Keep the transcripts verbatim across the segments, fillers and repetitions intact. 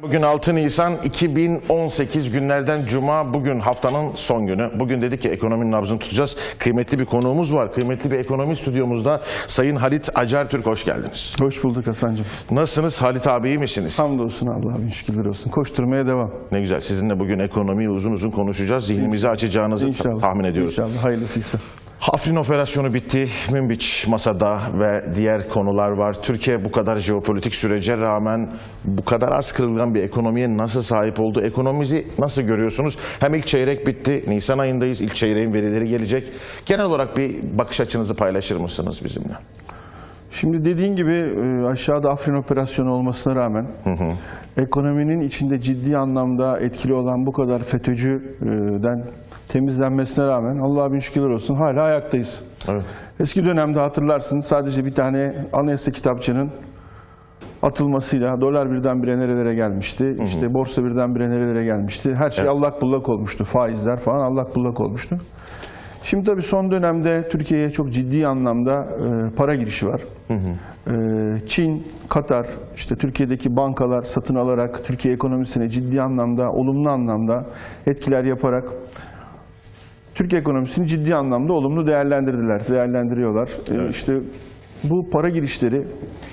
Bugün altı Nisan iki bin on sekiz, günlerden Cuma. Bugün haftanın son günü. Bugün dedik ki ekonominin nabzını tutacağız. Kıymetli bir konuğumuz var. Kıymetli bir ekonomi stüdyomuzda Sayın Halit Acartürk, hoş geldiniz. Hoş bulduk Hasan'cığım. Nasılsınız Halit abi, iyi misiniz? Hamdolsun Allah'a, şükürler olsun. Koşturmaya devam. Ne güzel. Sizinle bugün ekonomiyi uzun uzun konuşacağız. Zihnimizi açacağınızı İnşallah. tahmin ediyoruz. İnşallah hayırlısıysa. Afrin operasyonu bitti. Münbiç masada ve diğer konular var. Türkiye bu kadar jeopolitik sürece rağmen bu kadar az kırılgan bir ekonomiye nasıl sahip oldu? Ekonomimizi nasıl görüyorsunuz? Hem ilk çeyrek bitti. Nisan ayındayız. İlk çeyreğin verileri gelecek. Genel olarak bir bakış açınızı paylaşır mısınız bizimle? Şimdi dediğin gibi aşağıda Afrin operasyonu olmasına rağmen hı hı. ekonominin içinde ciddi anlamda etkili olan bu kadar FETÖ'cüden temizlenmesine rağmen Allah'a bin şükürler olsun hala ayaktayız. Evet. Eski dönemde hatırlarsınız sadece bir tane anayasa kitapçının atılmasıyla dolar birdenbire nerelere gelmişti, hı hı. işte borsa birdenbire nerelere gelmişti. Her şey evet. allak bullak olmuştu, faizler falan allak bullak olmuştu. Şimdi tabii son dönemde Türkiye'ye çok ciddi anlamda e, para girişi var. Hı hı. E, Çin, Katar, işte Türkiye'deki bankalar satın alarak Türkiye ekonomisine ciddi anlamda, olumlu anlamda etkiler yaparak Türkiye ekonomisini ciddi anlamda olumlu değerlendirdiler, değerlendiriyorlar. Evet. E, işte bu para girişleri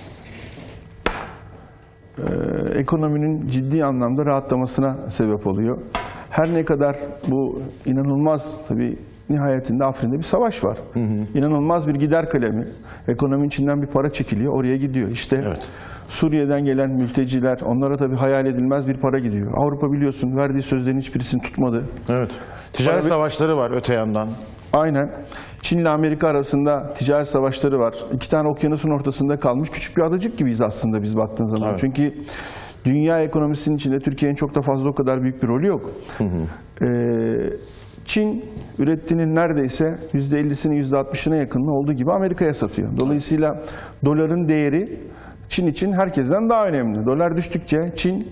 e, ekonominin ciddi anlamda rahatlamasına sebep oluyor. Her ne kadar bu inanılmaz tabii nihayetinde Afrin'de bir savaş var. Hı hı. İnanılmaz bir gider kalemi. Ekonominin içinden bir para çekiliyor, oraya gidiyor. İşte evet. Suriye'den gelen mülteciler, onlara tabii hayal edilmez bir para gidiyor. Avrupa biliyorsun verdiği sözlerin hiçbirisini tutmadı. Evet. Ticaret para... savaşları var öte yandan. Aynen. Çin ile Amerika arasında ticaret savaşları var. İki tane okyanusun ortasında kalmış küçük bir adacık gibiyiz aslında biz baktığın zaman. Evet. Çünkü dünya ekonomisinin içinde Türkiye'nin çok da fazla o kadar büyük bir rolü yok. Hı hı. Ee, Çin ürettiğinin neredeyse yüzde ellisini yüzde altmışına yakınını olduğu gibi Amerika'ya satıyor. Dolayısıyla doların değeri Çin için herkesten daha önemli. Dolar düştükçe Çin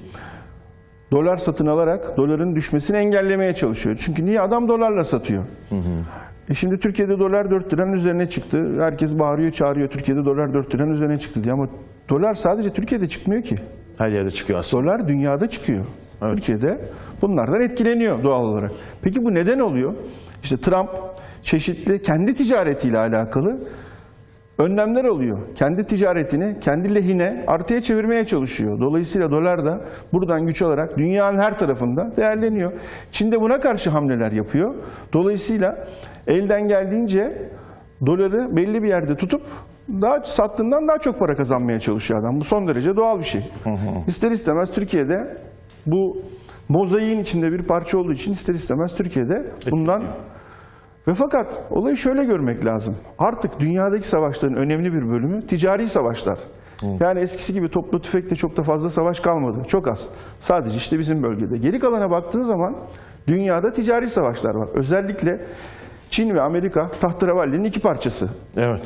dolar satın alarak doların düşmesini engellemeye çalışıyor. Çünkü niye? Adam dolarla satıyor. Hı hı. E şimdi Türkiye'de dolar dört liranın üzerine çıktı. Herkes bağırıyor, çağırıyor. Türkiye'de dolar dört liranın üzerine çıktı diye. Ama dolar sadece Türkiye'de çıkmıyor ki. Her yerde çıkıyor aslında. Dolar dünyada çıkıyor. Evet. Türkiye'de bunlardan etkileniyor doğal olarak. Peki bu neden oluyor? İşte Trump çeşitli kendi ticaretiyle alakalı önlemler alıyor. Kendi ticaretini kendi lehine artıya çevirmeye çalışıyor. Dolayısıyla dolar da buradan güç alarak dünyanın her tarafında değerleniyor. Çin de buna karşı hamleler yapıyor. Dolayısıyla elden geldiğince doları belli bir yerde tutup daha sattığından daha çok para kazanmaya çalışıyor adam. Bu son derece doğal bir şey. Hı hı. İster istemez Türkiye'de bu mozaiğin içinde bir parça olduğu için ister istemez Türkiye'de bundan ve fakat olayı şöyle görmek lazım. Artık dünyadaki savaşların önemli bir bölümü ticari savaşlar. Hı. Yani eskisi gibi toplu tüfekle çok da fazla savaş kalmadı. Çok az. Sadece işte bizim bölgede. Geri kalana baktığın zaman dünyada ticari savaşlar var. Özellikle Çin ve Amerika tahterevalinin iki parçası. Evet.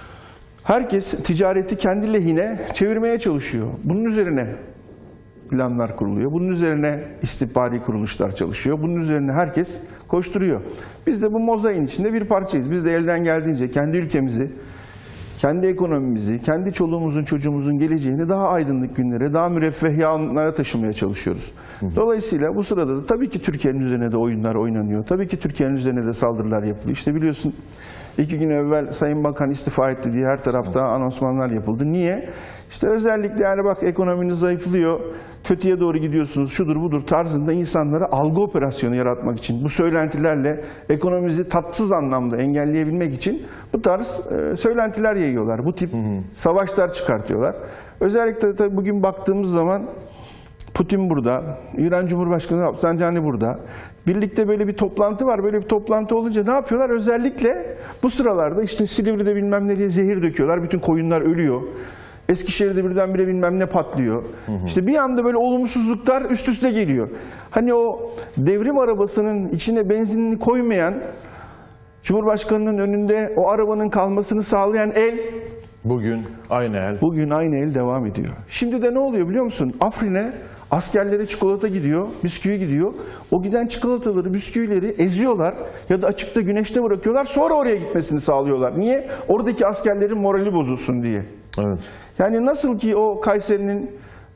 Herkes ticareti kendi lehine çevirmeye çalışıyor. Bunun üzerine planlar kuruluyor. Bunun üzerine istihbari kuruluşlar çalışıyor. Bunun üzerine herkes koşturuyor. Biz de bu mozaiğin içinde bir parçayız. Biz de elden geldiğince kendi ülkemizi, kendi ekonomimizi, kendi çoluğumuzun çocuğumuzun geleceğini daha aydınlık günlere, daha müreffeh anlara taşımaya çalışıyoruz. Hı hı. Dolayısıyla bu sırada da tabii ki Türkiye'nin üzerine de oyunlar oynanıyor. Tabii ki Türkiye'nin üzerine de saldırılar yapılıyor. İşte biliyorsun iki gün evvel Sayın Bakan istifa etti diye her tarafta anonsmanlar yapıldı. Niye? İşte özellikle yani bak ekonominiz zayıflıyor, kötüye doğru gidiyorsunuz, şudur budur tarzında insanlara algı operasyonu yaratmak için, bu söylentilerle ekonomimizi tatsız anlamda engelleyebilmek için bu tarz e, söylentiler yayıyorlar. Bu tip hı hı. savaşlar çıkartıyorlar. Özellikle tabii bugün baktığımız zaman Putin burada, İran Cumhurbaşkanı Rafsanjani burada. Birlikte böyle bir toplantı var. Böyle bir toplantı olunca ne yapıyorlar? Özellikle bu sıralarda işte Silivri'de bilmem nereye zehir döküyorlar. Bütün koyunlar ölüyor. Eskişehir'de birdenbire bilmem ne patlıyor. Hı hı. İşte bir anda böyle olumsuzluklar üst üste geliyor. Hani o devrim arabasının içine benzinini koymayan, Cumhurbaşkanı'nın önünde o arabanın kalmasını sağlayan el, bugün aynı el. Bugün aynı el devam ediyor. Şimdi de ne oluyor biliyor musun? Afrin'e askerlere çikolata gidiyor, bisküvi gidiyor. O giden çikolataları, bisküvileri eziyorlar ya da açıkta güneşte bırakıyorlar. Sonra oraya gitmesini sağlıyorlar. Niye? Oradaki askerlerin morali bozulsun diye. Evet. Yani nasıl ki o Kayseri'nin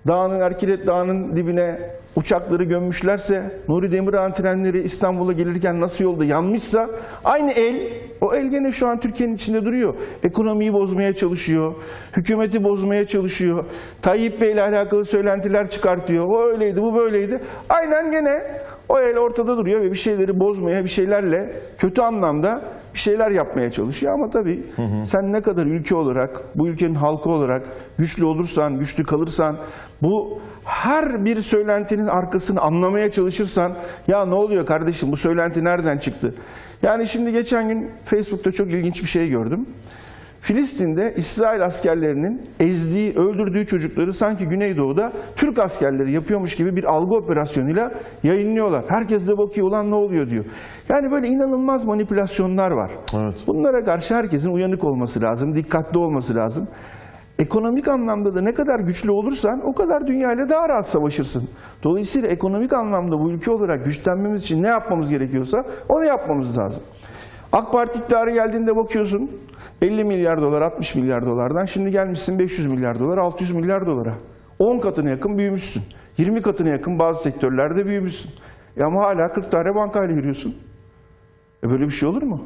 Dağının, Erkilet Dağı'nın dibine uçakları gömmüşlerse, Nuri Demirağ'ın trenleri İstanbul'a gelirken nasıl yolda yanmışsa, aynı el, o el gene şu an Türkiye'nin içinde duruyor. Ekonomiyi bozmaya çalışıyor, hükümeti bozmaya çalışıyor, Tayyip Bey ile alakalı söylentiler çıkartıyor, o öyleydi, bu böyleydi. Aynen gene o el ortada duruyor ve bir şeyleri bozmaya, bir şeylerle kötü anlamda bir şeyler yapmaya çalışıyor. Ama tabii hı hı. sen ne kadar ülke olarak, bu ülkenin halkı olarak güçlü olursan, güçlü kalırsan, bu her bir söylentinin arkasını anlamaya çalışırsan, ya ne oluyor kardeşim, bu söylenti nereden çıktı? Yani şimdi geçen gün Facebook'ta çok ilginç bir şey gördüm. Filistin'de İsrail askerlerinin ezdiği, öldürdüğü çocukları sanki Güneydoğu'da Türk askerleri yapıyormuş gibi bir algı operasyonuyla yayınlıyorlar. Herkes de bakıyor, ulan ne oluyor diyor. Yani böyle inanılmaz manipülasyonlar var. Evet. Bunlara karşı herkesin uyanık olması lazım, dikkatli olması lazım. Ekonomik anlamda da ne kadar güçlü olursan o kadar dünyayla daha rahat savaşırsın. Dolayısıyla ekonomik anlamda bu ülke olarak güçlenmemiz için ne yapmamız gerekiyorsa onu yapmamız lazım. AK Parti iktidara geldiğinde bakıyorsun elli milyar dolar, altmış milyar dolardan şimdi gelmişsin beş yüz milyar dolar, altı yüz milyar dolara. on katına yakın büyümüşsün. yirmi katına yakın bazı sektörlerde büyümüşsün. E ama hala kırk tane bankayla yürüyorsun. E böyle bir şey olur mu?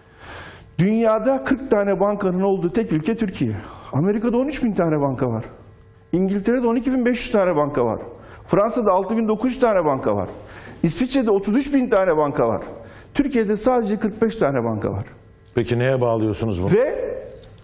Dünyada kırk tane bankanın olduğu tek ülke Türkiye. Amerika'da on üç bin tane banka var. İngiltere'de on iki bin beş yüz tane banka var. Fransa'da altı bin dokuz yüz tane banka var. İsviçre'de otuz üç bin tane banka var. Türkiye'de sadece kırk beş tane banka var. Peki neye bağlıyorsunuz bunu? Ve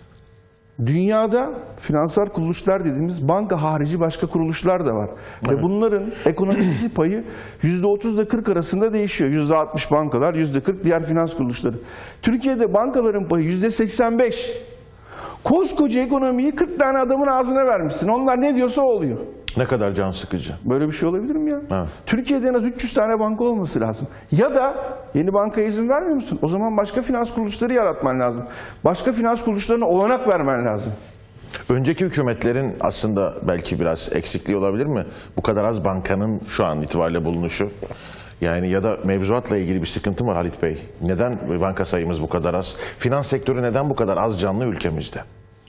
dünyada finansal kuruluşlar dediğimiz banka harici başka kuruluşlar da var. Evet. Ve bunların ekonomideki payı yüzde otuz ile kırk arasında değişiyor. yüzde altmış bankalar, yüzde kırk diğer finans kuruluşları. Türkiye'de bankaların payı yüzde seksen beş. Koskoca ekonomiyi kırk tane adamın ağzına vermişsin. Onlar ne diyorsa o oluyor. Ne kadar can sıkıcı. Böyle bir şey olabilir mi ya? Evet. Türkiye'de en az üç yüz tane banka olması lazım. Ya da yeni bankaya izin vermiyor musun? O zaman başka finans kuruluşları yaratman lazım. Başka finans kuruluşlarına olanak vermen lazım. Önceki hükümetlerin aslında belki biraz eksikliği olabilir mi? Bu kadar az bankanın şu an itibariyle bulunuşu. Yani ya da mevzuatla ilgili bir sıkıntı mı Halit Bey? Neden banka sayımız bu kadar az? Finans sektörü neden bu kadar az canlı ülkemizde?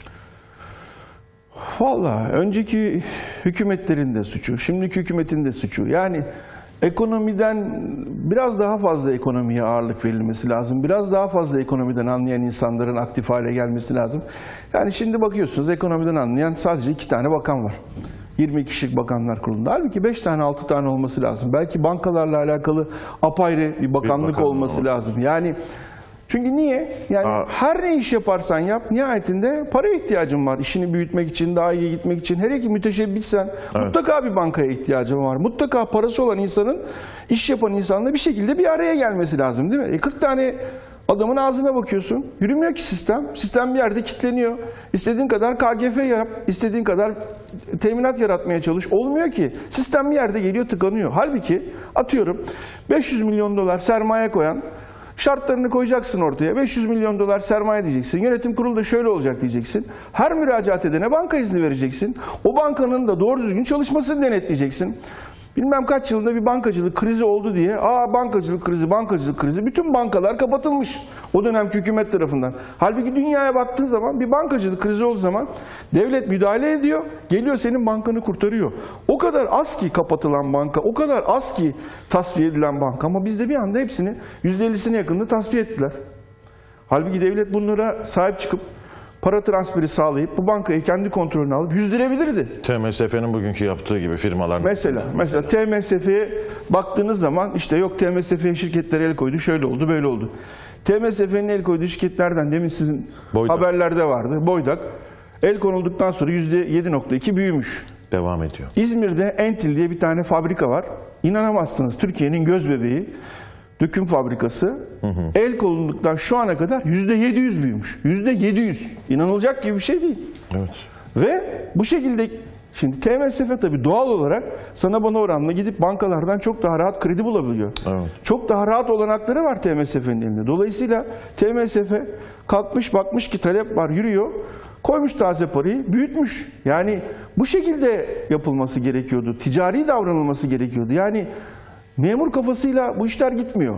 Vallahi önceki hükümetlerin de suçu, şimdiki hükümetin de suçu. Yani ekonomiden biraz daha fazla ekonomiye ağırlık verilmesi lazım. Biraz daha fazla ekonomiden anlayan insanların aktif hale gelmesi lazım. Yani şimdi bakıyorsunuz ekonomiden anlayan sadece iki tane bakan var. yirmi kişilik bakanlar kurulunda. Halbuki beş tane altı tane olması lazım. Belki bankalarla alakalı apayrı bir bakanlık bir olması lazım. Yani çünkü niye? Yani Aa. her ne iş yaparsan yap, nihayetinde para ihtiyacın var. İşini büyütmek için, daha iyi gitmek için. Hele ki müteşebbitsen evet. mutlaka bir bankaya ihtiyacın var. Mutlaka parası olan insanın, iş yapan insanla bir şekilde bir araya gelmesi lazım değil mi? E kırk tane adamın ağzına bakıyorsun. Yürümüyor ki sistem. Sistem bir yerde kilitleniyor. İstediğin kadar K G F yap, istediğin kadar teminat yaratmaya çalış. Olmuyor ki. Sistem bir yerde geliyor, tıkanıyor. Halbuki atıyorum beş yüz milyon dolar sermaye koyan, şartlarını koyacaksın ortaya. beş yüz milyon dolar sermaye diyeceksin. Yönetim kurulu da şöyle olacak diyeceksin. Her müracaat edene banka izni vereceksin. O bankanın da doğru düzgün çalışmasını denetleyeceksin. Bilmem kaç yılında bir bankacılık krizi oldu diye, aa bankacılık krizi, bankacılık krizi, bütün bankalar kapatılmış o dönemki hükümet tarafından. Halbuki dünyaya baktığın zaman bir bankacılık krizi olduğu zaman devlet müdahale ediyor, geliyor senin bankanı kurtarıyor. O kadar az ki kapatılan banka, o kadar az ki tasfiye edilen banka ama bizde bir anda hepsini yüzde ellisine yakınında tasfiye ettiler. Halbuki devlet bunlara sahip çıkıp para transferi sağlayıp bu bankayı kendi kontrolüne alıp yüzdürebilirdi. T M S F'nin bugünkü yaptığı gibi firmalar. Mesela, mesela T M S F'ye baktığınız zaman işte yok T M S F şirketlere el koydu, şöyle oldu, böyle oldu. T M S F'nin el koyduğu şirketlerden demin sizin Boydak. haberlerde vardı. Boydak el konulduktan sonra yüzde yedi nokta iki büyümüş. Devam ediyor. İzmir'de Entil diye bir tane fabrika var. İnanamazsınız, Türkiye'nin göz bebeği. Döküm fabrikası hı hı. el konulunduktan şu ana kadar yüzde yedi yüz büyümüş. yüzde yedi yüz. İnanılacak gibi bir şey değil. Evet. Ve bu şekilde şimdi T M S F tabii doğal olarak sana bana oranla gidip bankalardan çok daha rahat kredi bulabiliyor. Evet. Çok daha rahat olanakları var T M S F'nin elinde. Dolayısıyla T M S F kalkmış bakmış ki talep var, yürüyor. Koymuş taze parayı, büyütmüş. Yani bu şekilde yapılması gerekiyordu. Ticari davranılması gerekiyordu. Yani memur kafasıyla bu işler gitmiyor.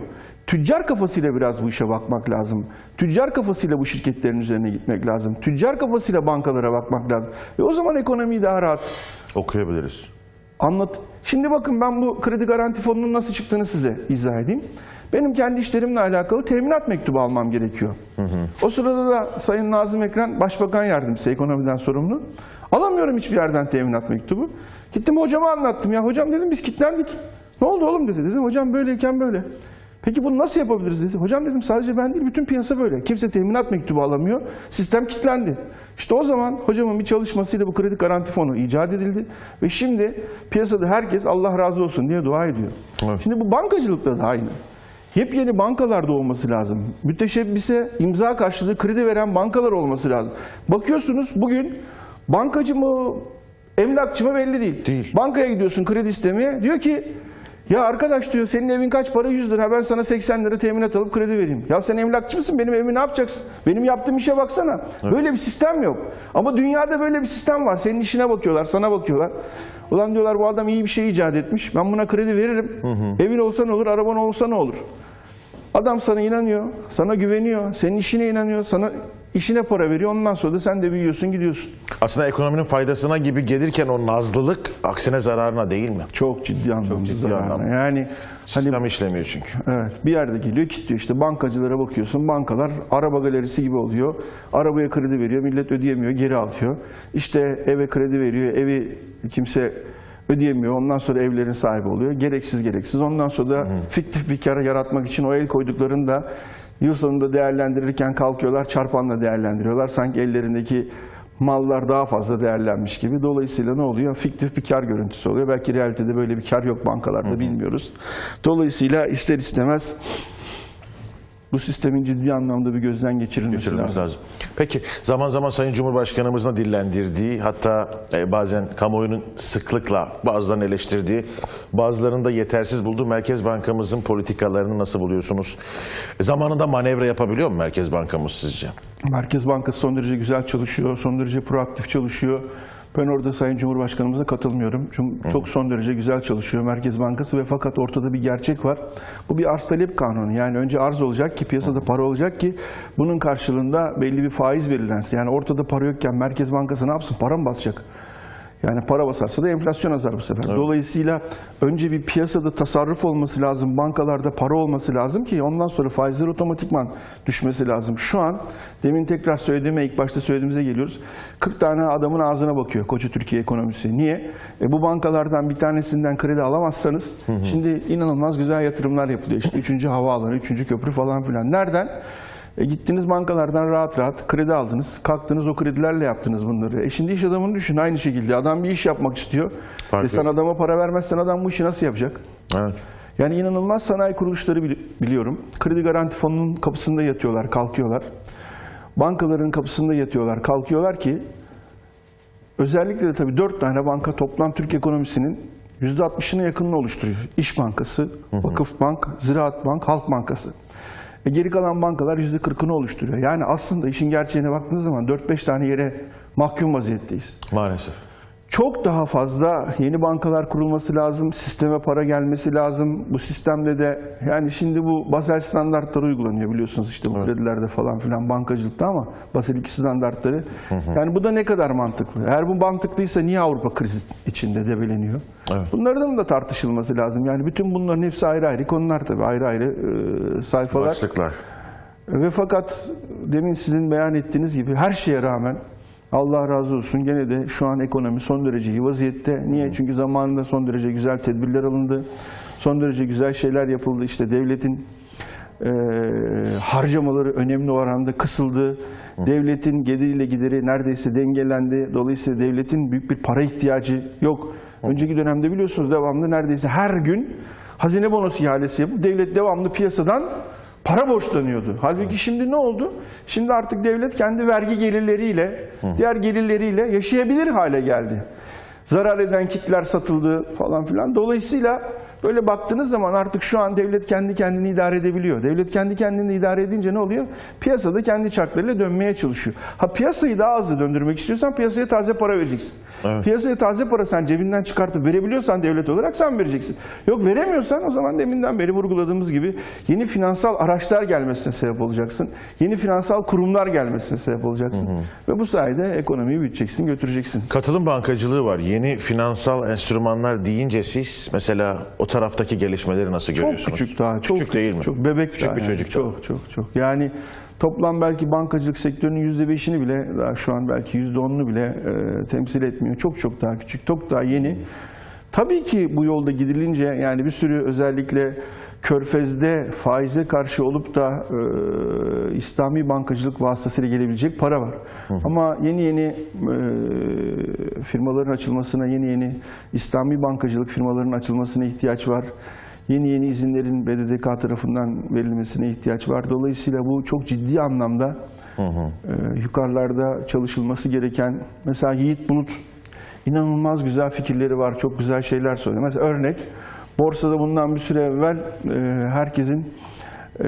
tüccar kafasıyla biraz bu işe bakmak lazım. Tüccar kafasıyla bu şirketlerin üzerine gitmek lazım. Tüccar kafasıyla bankalara bakmak lazım. E o zaman ekonomiyi daha rahat okuyabiliriz. anlat. Şimdi bakın, ben bu kredi garanti fonunun nasıl çıktığını size izah edeyim. Benim kendi işlerimle alakalı teminat mektubu almam gerekiyor. Hı hı. O sırada da Sayın Nazım Ekren, Başbakan Yardımcısı, ekonomiden sorumlu. Alamıyorum hiçbir yerden teminat mektubu. Gittim hocama anlattım. Ya hocam dedim, biz kilitlendik. Ne oldu oğlum dedi. Dedim hocam böyleyken böyle. Peki bunu nasıl yapabiliriz dedi. Hocam dedim, sadece ben değil, bütün piyasa böyle. Kimse teminat mektubu alamıyor. Sistem kilitlendi. İşte o zaman hocamın bir çalışmasıyla bu kredi garanti fonu icat edildi. Ve şimdi piyasada herkes Allah razı olsun diye dua ediyor. Evet. Şimdi bu bankacılıkta da aynı. Yepyeni bankalar da olması lazım. Müteşebbise imza karşılığı kredi veren bankalar olması lazım. Bakıyorsunuz bugün bankacı mı, emlakçı mı belli değil. Değil. Bankaya gidiyorsun kredi istemeye. Diyor ki ya arkadaş diyor, senin evin kaç para? yüz lira. Ben sana seksen lira teminat alıp kredi vereyim. Ya sen emlakçı mısın? Benim evimi ne yapacaksın? Benim yaptığım işe baksana. Evet. Böyle bir sistem yok. Ama dünyada böyle bir sistem var. Senin işine bakıyorlar, sana bakıyorlar. Ulan diyorlar, bu adam iyi bir şey icat etmiş. Ben buna kredi veririm. Hı hı. Evin olsa ne olur, araban olsa ne olur? Adam sana inanıyor, sana güveniyor, senin işine inanıyor, sana işine para veriyor. Ondan sonra da sen de büyüyorsun, gidiyorsun. Aslında ekonominin faydasına gibi gelirken o nazlılık aksine zararına değil mi? Çok ciddi anlamda. Çok ciddi zararına. anlamda. Yani sistem hani, işlemiyor çünkü. Evet, bir yerde geliyor, kilitliyor. İşte bankacılara bakıyorsun, bankalar araba galerisi gibi oluyor. Arabaya kredi veriyor, millet ödeyemiyor, geri alıyor. İşte eve kredi veriyor, evi kimse ödeyemiyor. Ondan sonra evlerin sahibi oluyor. Gereksiz gereksiz. Ondan sonra da hı. fiktif bir kar yaratmak için o el koyduklarını da yıl sonunda değerlendirirken kalkıyorlar, çarpanla değerlendiriyorlar. Sanki ellerindeki mallar daha fazla değerlenmiş gibi. Dolayısıyla ne oluyor? Fiktif bir kar görüntüsü oluyor. Belki realitede böyle bir kar yok bankalarda, hı hı. bilmiyoruz. Dolayısıyla ister istemez bu sistemin ciddi anlamda bir gözden geçirilmesi, geçirilmesi lazım. lazım. Peki zaman zaman Sayın Cumhurbaşkanımızın dillendirdiği, hatta e, bazen kamuoyunun sıklıkla bazılarını eleştirdiği, bazılarını da yetersiz bulduğu Merkez Bankamızın politikalarını nasıl buluyorsunuz? E, zamanında manevra yapabiliyor mu Merkez Bankamız sizce? Merkez Bankası son derece güzel çalışıyor, son derece proaktif çalışıyor. Ben orada Sayın Cumhurbaşkanımıza katılmıyorum. Çünkü çok son derece güzel çalışıyor Merkez Bankası ve fakat ortada bir gerçek var. Bu bir arz talep kanunu. Yani önce arz olacak ki piyasada para olacak ki bunun karşılığında belli bir faiz belirlensin. Yani ortada para yokken Merkez Bankası ne yapsın? Para mı basacak? Yani para basarsa da enflasyon azar bu sefer. Evet. Dolayısıyla önce bir piyasada tasarruf olması lazım, bankalarda para olması lazım ki ondan sonra faizler otomatikman düşmesi lazım. Şu an demin tekrar söylediğime, ilk başta söylediğimize geliyoruz. kırk tane adamın ağzına bakıyor koca Türkiye ekonomisi. Niye? E bu bankalardan bir tanesinden kredi alamazsanız hı hı. şimdi inanılmaz güzel yatırımlar yapılıyor. İşte üçüncü havaalanı, üçüncü köprü falan filan. Nereden? E gittiniz bankalardan rahat rahat kredi aldınız. Kalktınız o kredilerle yaptınız bunları. E şimdi iş adamını düşün aynı şekilde. Adam bir iş yapmak istiyor. Fark e sen yok. Adama para vermezsen adam bu işi nasıl yapacak? Evet. Yani inanılmaz sanayi kuruluşları biliyorum. Kredi garanti fonunun kapısında yatıyorlar, kalkıyorlar. Bankaların kapısında yatıyorlar, kalkıyorlar ki özellikle de tabii dört tane banka toplam Türk ekonomisinin yüzde altmışını yakınını oluşturuyor. İş Bankası, Vakıfbank, Ziraat Bank, Halk Bankası. E geri kalan bankalar yüzde kırkını oluşturuyor. Yani aslında işin gerçeğine baktığınız zaman dört beş tane yere mahkum vaziyetteyiz. Maalesef. Çok daha fazla yeni bankalar kurulması lazım, sisteme para gelmesi lazım. Bu sistemde de yani şimdi bu Basel standartları uygulanıyor biliyorsunuz işte bu evet. kredilerde falan filan bankacılıkta ama Basel iki standartları. Hı hı. Yani bu da ne kadar mantıklı? Eğer bu mantıklıysa niye Avrupa kriz içinde debeleniyor? Evet. Bunların da tartışılması lazım. Yani bütün bunların hepsi ayrı ayrı konular tabii ayrı ayrı e, sayfalar. Başlıklar. Ve fakat demin sizin beyan ettiğiniz gibi her şeye rağmen Allah razı olsun gene de şu an ekonomi son derece iyi vaziyette. Niye? Çünkü zamanında son derece güzel tedbirler alındı. Son derece güzel şeyler yapıldı. İşte devletin e, harcamaları önemli oranda kısıldı. Devletin geliriyle gideri neredeyse dengelendi. Dolayısıyla devletin büyük bir para ihtiyacı yok. Önceki dönemde biliyorsunuz devamlı neredeyse her gün hazine bonosu ihalesi yapıp devlet devamlı piyasadan para borçlanıyordu. Halbuki şimdi ne oldu? Şimdi artık devlet kendi vergi gelirleriyle, diğer gelirleriyle yaşayabilir hale geldi. Zarar eden kitler satıldı falan filan. Dolayısıyla böyle baktığınız zaman artık şu an devlet kendi kendini idare edebiliyor. Devlet kendi kendini idare edince ne oluyor? Piyasada kendi çarklarıyla dönmeye çalışıyor. Ha piyasayı daha hızlı döndürmek istiyorsan piyasaya taze para vereceksin. Evet. Piyasaya taze para sen cebinden çıkartıp verebiliyorsan devlet olarak sen vereceksin. Yok veremiyorsan o zaman deminden beri vurguladığımız gibi yeni finansal araçlar gelmesine sebep olacaksın. Yeni finansal kurumlar gelmesine sebep olacaksın. Hı hı. Ve bu sayede ekonomiyi büyüteceksin, götüreceksin. Katılım bankacılığı var. Yeni finansal enstrümanlar deyince siz mesela o taraftaki gelişmeleri nasıl Çok görüyorsunuz? küçük daha. Çok küçük değil mi? Çok bebek küçük daha bir yani. çocuk. Çok çok çok. Yani toplam belki bankacılık sektörünün yüzde beşini bile daha şu an belki yüzde onunu bile e, temsil etmiyor. Çok çok daha küçük, çok daha yeni. Tabii ki bu yolda gidilince yani bir sürü özellikle Körfez'de faize karşı olup da e, İslami bankacılık vasıtasıyla gelebilecek para var. Hı hı. Ama yeni yeni e, firmaların açılmasına, yeni yeni İslami bankacılık firmalarının açılmasına ihtiyaç var. Yeni yeni izinlerin B D D K tarafından verilmesine ihtiyaç var. Dolayısıyla bu çok ciddi anlamda hı hı. E, yukarılarda çalışılması gereken, mesela Yiğit Bulut inanılmaz güzel fikirleri var, çok güzel şeyler söylüyor. Mesela örnek, borsada bundan bir süre evvel e, herkesin e,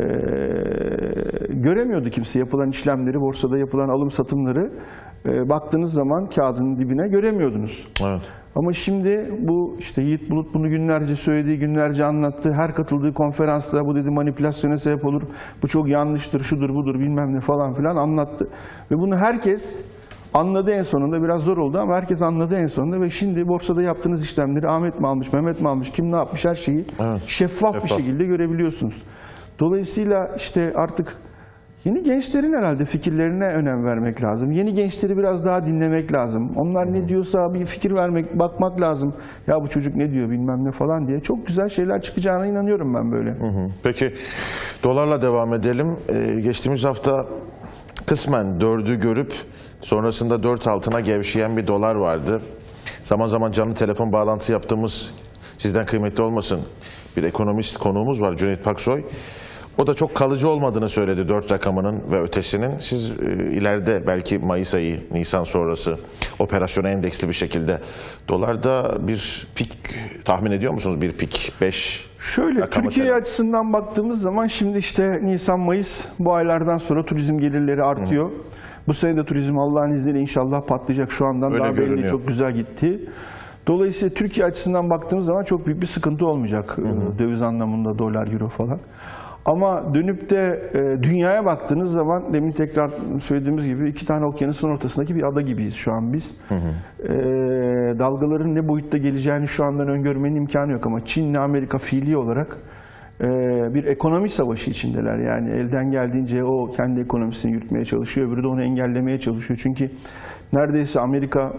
göremiyordu kimse yapılan işlemleri, borsada yapılan alım satımları. E, baktığınız zaman kağıdın dibine göremiyordunuz. Evet. Ama şimdi bu işte Yiğit Bulut bunu günlerce söylediği, günlerce anlattı. Her katıldığı konferansta bu dedi manipülasyona sebep olur. Bu çok yanlıştır, şudur budur bilmem ne falan filan anlattı. Ve bunu herkes anladı en sonunda. Biraz zor oldu ama herkes anladı en sonunda ve şimdi borsada yaptığınız işlemleri Ahmet mi almış, Mehmet mi almış, kim ne yapmış her şeyi evet. şeffaf, şeffaf bir şekilde görebiliyorsunuz. Dolayısıyla işte artık yeni gençlerin herhalde fikirlerine önem vermek lazım. Yeni gençleri biraz daha dinlemek lazım. Onlar hmm. ne diyorsa bir fikir vermek, bakmak lazım. Ya bu çocuk ne diyor bilmem ne falan diye. Çok güzel şeyler çıkacağına inanıyorum ben böyle. Hı hı. Peki dolarla devam edelim. Ee, geçtiğimiz hafta kısmen dördü görüp sonrasında dört altına gevşeyen bir dolar vardı. Zaman zaman canlı telefon bağlantısı yaptığımız, sizden kıymetli olmasın, bir ekonomist konuğumuz var, Cüneyt Paksoy. O da çok kalıcı olmadığını söyledi dört rakamının ve ötesinin. Siz e, ileride belki Mayıs ayı, Nisan sonrası operasyona endeksli bir şekilde dolarda bir pik tahmin ediyor musunuz? Bir pik beş Şöyle Türkiye tele... açısından baktığımız zaman şimdi işte Nisan, Mayıs bu aylardan sonra turizm gelirleri artıyor. Hı. Bu sene de turizm Allah'ın izniyle inşallah patlayacak. Şu andan öyle daha belli, görünüyor. Çok güzel gitti. Dolayısıyla Türkiye açısından baktığımız zaman çok büyük bir sıkıntı olmayacak. Hı hı. Döviz anlamında dolar, euro falan. Ama dönüp de e, dünyaya baktığınız zaman demin tekrar söylediğimiz gibi iki tane okyanusun ortasındaki bir ada gibiyiz şu an biz. Hı hı. E, dalgaların ne boyutta geleceğini şu andan öngörmenin imkanı yok ama Çin'le Amerika fiili olarak e, bir ekonomi savaşı içindeler. Yani elden geldiğince o kendi ekonomisini yürütmeye çalışıyor, öbürü de onu engellemeye çalışıyor. Çünkü neredeyse Amerika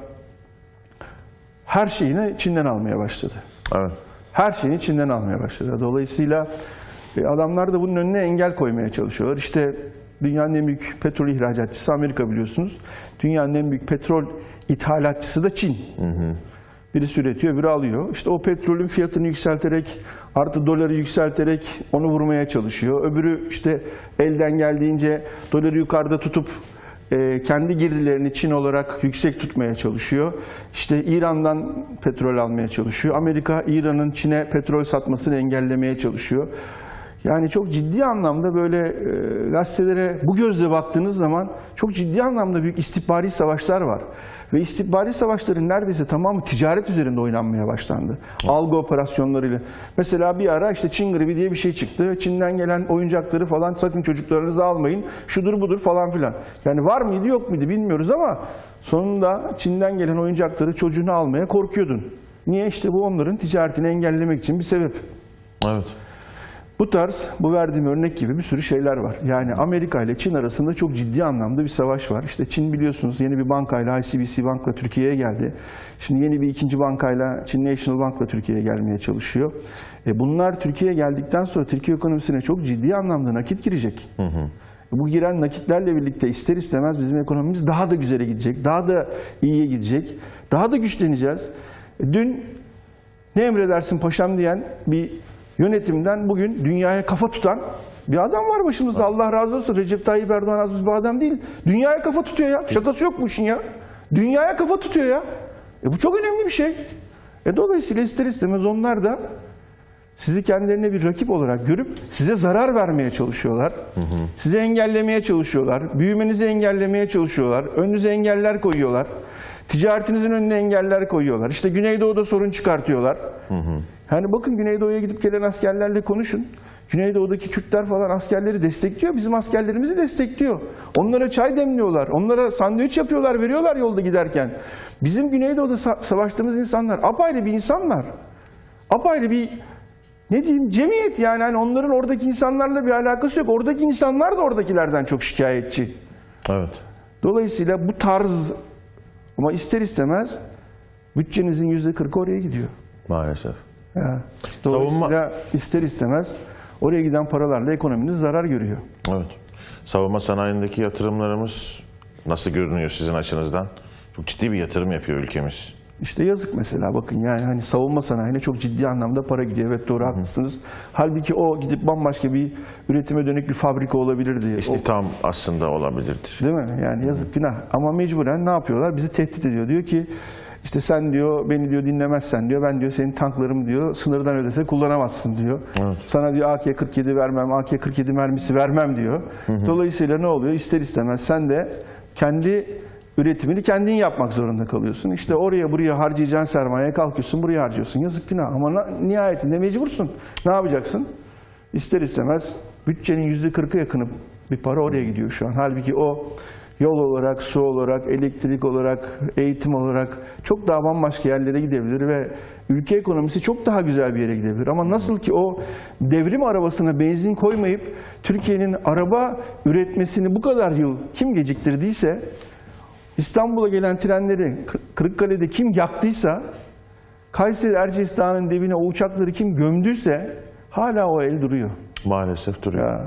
her şeyini Çin'den almaya başladı. Evet. Her şeyini Çin'den almaya başladı. Dolayısıyla adamlar da bunun önüne engel koymaya çalışıyorlar. İşte dünyanın en büyük petrol ihracatçısı Amerika biliyorsunuz. Dünyanın en büyük petrol ithalatçısı da Çin. Hı hı. Birisi üretiyor, biri alıyor. İşte o petrolün fiyatını yükselterek, artı doları yükselterek onu vurmaya çalışıyor. Öbürü işte elden geldiğince doları yukarıda tutup e, kendi girdilerini Çin olarak yüksek tutmaya çalışıyor. İşte İran'dan petrol almaya çalışıyor. Amerika, İran'ın Çin'e petrol satmasını engellemeye çalışıyor. Yani çok ciddi anlamda böyle e, gazetelere bu gözle baktığınız zaman çok ciddi anlamda büyük istihbari savaşlar var. Ve istihbari savaşların neredeyse tamamı ticaret üzerinde oynanmaya başlandı. Hı. Algı operasyonlarıyla. Mesela bir ara işte Çin gribi diye bir şey çıktı. Çin'den gelen oyuncakları falan sakın çocuklarınızı almayın. Şudur budur falan filan. Yani var mıydı yok muydu bilmiyoruz ama sonunda Çin'den gelen oyuncakları çocuğunu almaya korkuyordun. Niye? İşte bu onların ticaretini engellemek için bir sebep. Evet. Bu tarz, bu verdiğim örnek gibi bir sürü şeyler var. Yani Amerika ile Çin arasında çok ciddi anlamda bir savaş var. İşte Çin biliyorsunuz yeni bir bankayla, I C B C Bank'la Türkiye'ye geldi. Şimdi yeni bir ikinci bankayla, Çin National Bank'la Türkiye'ye gelmeye çalışıyor. E bunlar Türkiye'ye geldikten sonra Türkiye ekonomisine çok ciddi anlamda nakit girecek. Hı hı. Bu giren nakitlerle birlikte ister istemez bizim ekonomimiz daha da güzele gidecek, daha da iyiye gidecek, daha da güçleneceğiz. E dün ne emredersin paşam diyen bir yönetimden bugün dünyaya kafa tutan bir adam var başımızda. Allah razı olsun. Recep Tayyip Erdoğan az bir adam değil. Dünyaya kafa tutuyor ya. Şakası yok bu işin ya. Dünyaya kafa tutuyor ya. E bu çok önemli bir şey. E dolayısıyla ister istemez onlar da sizi kendilerine bir rakip olarak görüp size zarar vermeye çalışıyorlar. Hı hı. Sizi engellemeye çalışıyorlar. Büyümenizi engellemeye çalışıyorlar. Önünüze engeller koyuyorlar. Ticaretinizin önüne engeller koyuyorlar. İşte Güneydoğu'da sorun çıkartıyorlar. Hı hı. Yani bakın Güneydoğu'ya gidip gelen askerlerle konuşun. Güneydoğu'daki Kürtler falan askerleri destekliyor. Bizim askerlerimizi destekliyor. Onlara çay demliyorlar. Onlara sandviç yapıyorlar, veriyorlar yolda giderken. Bizim Güneydoğu'da sa savaştığımız insanlar apayrı bir insanlar. Apayrı bir, ne diyeyim, cemiyet yani. Hani onların oradaki insanlarla bir alakası yok. Oradaki insanlar da oradakilerden çok şikayetçi. Evet. Dolayısıyla bu tarz, ama ister istemez bütçenizin yüzde kırkı oraya gidiyor. Maalesef. Ya. Dolayısıyla Savunma... ister istemez oraya giden paralarla ekonominiz zarar görüyor. Evet. Savunma sanayindeki yatırımlarımız nasıl görünüyor sizin açınızdan? Çok ciddi bir yatırım yapıyor ülkemiz. İşte yazık mesela, bakın yani hani savunma sanayine çok ciddi anlamda para gidiyor. Evet, doğru, haklısınız. Halbuki o gidip bambaşka bir üretime dönük bir fabrika olabilirdi. İstihdam o, aslında olabilirdi. Değil mi? Yani yazık, günah. Ama mecburen ne yapıyorlar? Bizi tehdit ediyor. Diyor ki işte sen diyor beni diyor dinlemezsen diyor ben diyor senin tanklarımı diyor sınırdan ötese kullanamazsın diyor. Evet. Sana diyor A K kırk yedi vermem, A K kırk yedi mermisi vermem diyor. Hı hı. Dolayısıyla ne oluyor? İster istemez sen de kendi üretimini kendin yapmak zorunda kalıyorsun. İşte oraya buraya harcayacağın sermayeye kalkıyorsun, buraya harcıyorsun. Yazık, günah. Ama nihayetinde mecbursun. Ne yapacaksın? İster istemez bütçenin yüzde kırkı yakını bir para oraya gidiyor şu an. Halbuki o yol olarak, su olarak, elektrik olarak, eğitim olarak çok daha bambaşka yerlere gidebilir ve ülke ekonomisi çok daha güzel bir yere gidebilir. Ama nasıl ki o devrim arabasına benzin koymayıp Türkiye'nin araba üretmesini bu kadar yıl kim geciktirdiyse, İstanbul'a gelen trenleri Kırıkkale'de kim yaktıysa, Kayseri Erciyes Dağı'nın dibine o uçakları kim gömdüyse hala o el duruyor. Maalesef duruyor. Ya.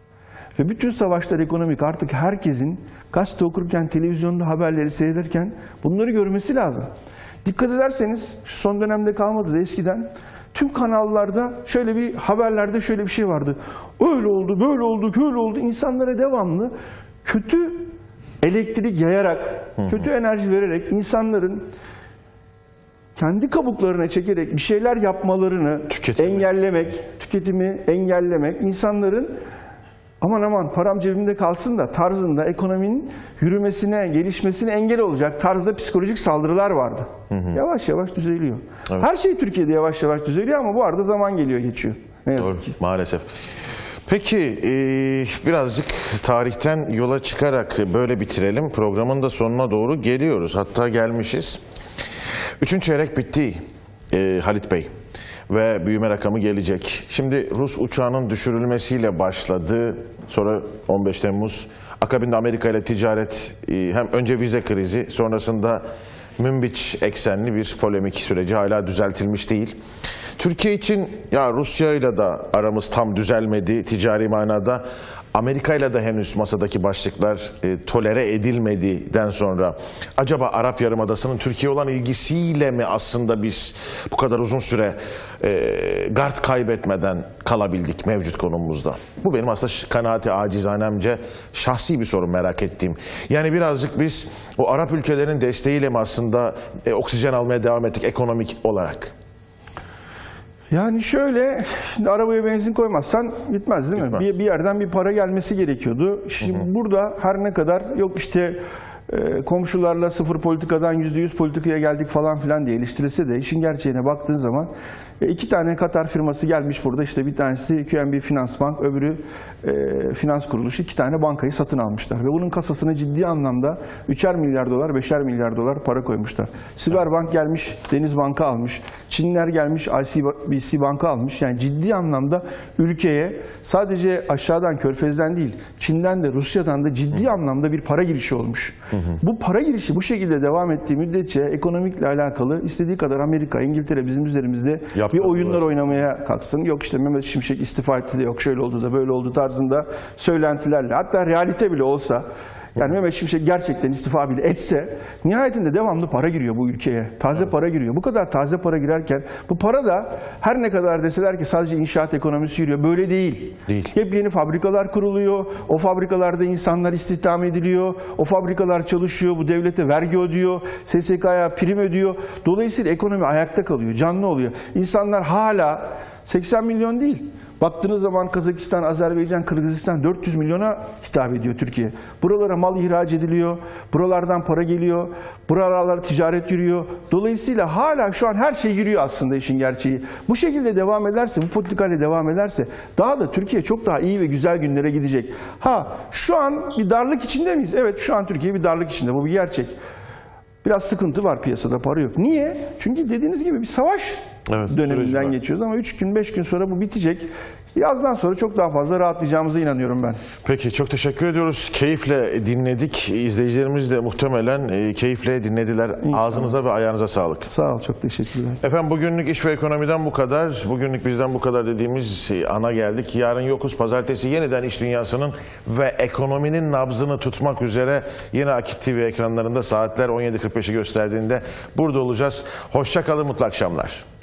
Ve bütün savaşlar ekonomik. Artık herkesin gazete okurken, televizyonda haberleri seyrederken bunları görmesi lazım. Dikkat ederseniz şu son dönemde kalmadı da eskiden tüm kanallarda şöyle bir, haberlerde şöyle bir şey vardı. Öyle oldu, böyle oldu, böyle oldu. İnsanlara devamlı kötü elektrik yayarak, hı hı. kötü enerji vererek insanların kendi kabuklarına çekerek bir şeyler yapmalarını tüketimi. engellemek, tüketimi engellemek, insanların aman aman param cebimde kalsın da tarzında ekonominin yürümesine, gelişmesine engel olacak tarzda psikolojik saldırılar vardı. Hı hı. Yavaş yavaş düzeliyor. Evet. Her şey Türkiye'de yavaş yavaş düzeliyor ama bu arada zaman geliyor, geçiyor. Ne yazık Doğru, ki. Maalesef. Peki e, birazcık tarihten yola çıkarak böyle bitirelim. Programın da sonuna doğru geliyoruz. Hatta gelmişiz. Üçüncü çeyrek bitti e, Halit Bey. Ve büyüme rakamı gelecek. Şimdi Rus uçağının düşürülmesiyle başladı. Sonra on beş Temmuz. Akabinde Amerika ile ticaret, hem önce vize krizi, sonrasında Münbiç eksenli bir polemik süreci hala düzeltilmiş değil. Türkiye için ya Rusya ile de aramız tam düzelmedi ticari manada. Amerika ile de henüz masadaki başlıklar e, tolere edilmedikten sonra acaba Arap Yarımadası'nın Türkiye olan ilgisiyle mi aslında biz bu kadar uzun süre e, gard kaybetmeden kalabildik mevcut konumumuzda? Bu benim aslında kanaati acizanemce şahsi bir sorun, merak ettiğim. Yani birazcık biz o Arap ülkelerinin desteğiyle mi aslında e, oksijen almaya devam ettik ekonomik olarak? Yani şöyle, şimdi arabaya benzin koymazsan gitmez değil mi? Gitmez. Bir, bir yerden bir para gelmesi gerekiyordu. Şimdi hı hı. burada her ne kadar yok işte e, komşularla sıfır politikadan yüzde yüz politikaya geldik falan filan diye eleştirilse de işin gerçeğine baktığın zaman e, iki tane Katar firması gelmiş burada. İşte bir tanesi Q N B Finans Bank, öbürü e, finans kuruluşu. İki tane bankayı satın almışlar ve bunun kasasına ciddi anlamda üçer milyar dolar, beşer milyar dolar para koymuşlar. Siberbank gelmiş, Deniz Bank'ı almış. Çinler gelmiş, I C B C Bank'ı almış. Yani ciddi anlamda ülkeye sadece aşağıdan, Körfez'den değil, Çin'den de Rusya'dan da ciddi hı. anlamda bir para girişi olmuş. Hı hı. Bu para girişi bu şekilde devam ettiği müddetçe ekonomikle alakalı istediği kadar Amerika, İngiltere bizim üzerimizde Yaptı bir oyunlar burası. oynamaya kalksın. Yok işte Mehmet Şimşek istifa etti de yok şöyle oldu da böyle oldu tarzında söylentilerle. Hatta realite bile olsa Yani Mehmet Şimşek gerçekten istifa bile etse nihayetinde devamlı para giriyor bu ülkeye. Taze evet. para giriyor. Bu kadar taze para girerken bu para da her ne kadar deseler ki sadece inşaat ekonomisi yürüyor. Böyle değil. Değil. Hep yeni fabrikalar kuruluyor. O fabrikalarda insanlar istihdam ediliyor. O fabrikalar çalışıyor. Bu devlete vergi ödüyor. S S K'ya prim ödüyor. Dolayısıyla ekonomi ayakta kalıyor. Canlı oluyor. İnsanlar hala seksen milyon değil. Baktığınız zaman Kazakistan, Azerbaycan, Kırgızistan dört yüz milyona hitap ediyor Türkiye. Buralara mal ihraç ediliyor. Buralardan para geliyor. Buralara ticaret yürüyor. Dolayısıyla hala şu an her şey yürüyor aslında işin gerçeği. Bu şekilde devam ederse, bu politikayla devam ederse daha da Türkiye çok daha iyi ve güzel günlere gidecek. Ha şu an bir darlık içinde miyiz? Evet şu an Türkiye bir darlık içinde. Bu bir gerçek. Biraz sıkıntı var piyasada, para yok. Niye? Çünkü dediğiniz gibi bir savaş evet, döneminden geçiyoruz ama üç gün beş gün sonra bu bitecek. İşte yazdan sonra çok daha fazla rahatlayacağımıza inanıyorum ben. Peki çok teşekkür ediyoruz. Keyifle dinledik. İzleyicilerimiz de muhtemelen e, keyifle dinlediler. İnşallah. Ağzınıza ve ayağınıza sağlık. Sağ ol, çok teşekkürler. Efendim bugünlük iş ve ekonomiden bu kadar. Bugünlük bizden bu kadar dediğimiz ana geldik. Yarın yokuz. Pazartesi yeniden iş dünyasının ve ekonominin nabzını tutmak üzere yine Akit T V ekranlarında saatler on yedi kırk beşi gösterdiğinde burada olacağız. Hoşça kalın, mutlu akşamlar.